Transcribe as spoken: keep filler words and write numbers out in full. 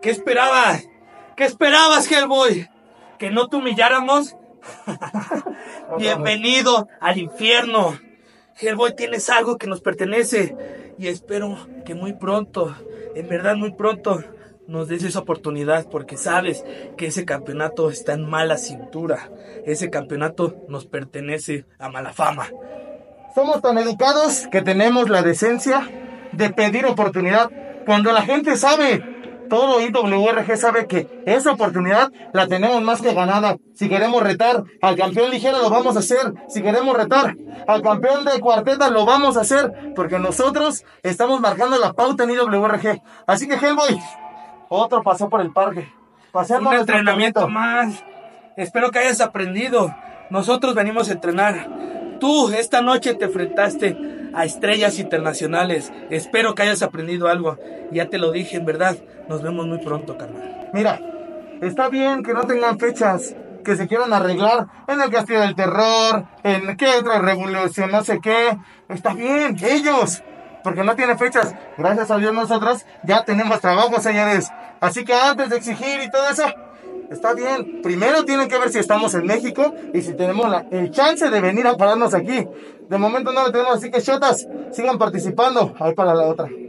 ¿Qué esperabas? ¿Qué esperabas, Hellboy? ¿Que no te humilláramos? Bienvenido al infierno. Hellboy, tienes algo que nos pertenece. Y espero que muy pronto, en verdad muy pronto, nos des esa oportunidad. Porque sabes que ese campeonato está en mala cintura. Ese campeonato nos pertenece a mala fama. Somos tan educados que tenemos la decencia de pedir oportunidad. Cuando la gente sabe, todo I W R G sabe que esa oportunidad la tenemos más que ganada. Si queremos retar al campeón ligero, lo vamos a hacer. Si queremos retar al campeón de cuarteta, lo vamos a hacer. Porque nosotros estamos marcando la pauta en I W R G. Así que, Hellboy, otro pasó por el parque. Un entrenamiento más. Espero que hayas aprendido. Nosotros venimos a entrenar. Tú esta noche te enfrentaste a estrellas internacionales. Espero que hayas aprendido algo. Ya te lo dije, en verdad. Nos vemos muy pronto, carnal. Mira, está bien que no tengan fechas, que se quieran arreglar en el Castillo del Terror, en qué otra revolución, no sé qué. Está bien, ellos, porque no tienen fechas. Gracias a Dios nosotros ya tenemos trabajo, señores. Así que antes de exigir y todo eso, está bien. Primero tienen que ver si estamos en México y si tenemos la, el chance de venir a pararnos aquí. De momento no lo tenemos, así que chotas, sigan participando. Ahí para la otra.